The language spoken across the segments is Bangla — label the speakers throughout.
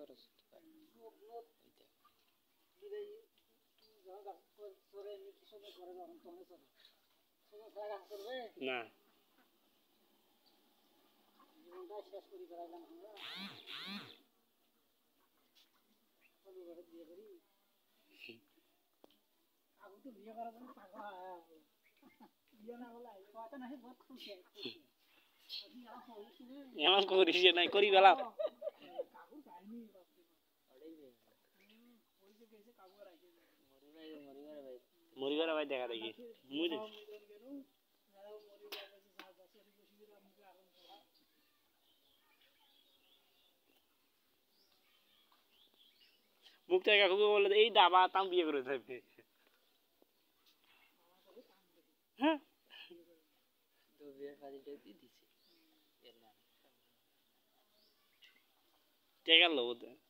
Speaker 1: না এমন করিস নাই করি বেলা মরিবার ভাই দেখা দেখি মুক্তা কাকুকে বললে এই দাবা তাম বিয়ে করে থাকবে হ্যাঁ টেকার লোক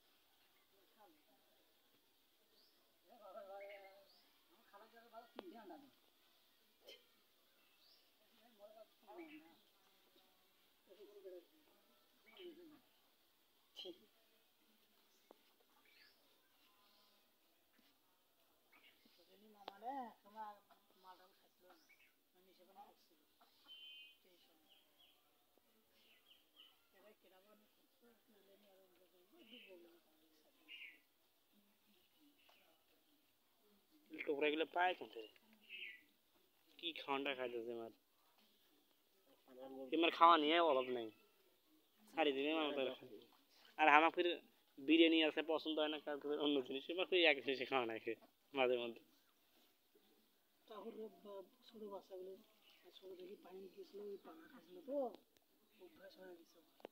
Speaker 1: টোকরা গুলো পায় কোথায় কি খাওয়ানটা খাইতেছে আমার তোমার খাওয়া নিয়ে অভাব নাই সারি দিনে আর আমার ফির বিরিয়ানি আছে পছন্দ হয় না কারণ অন্য জিনিস এবার ফির এক জিনিস খাওয়া নাই মাঝে মধ্যে ছোট বাচ্চাগুলো ছোট থেকে পানি দিয়েছিল ওই পানি খাইছিল তো অভ্যাস হয়ে গেছে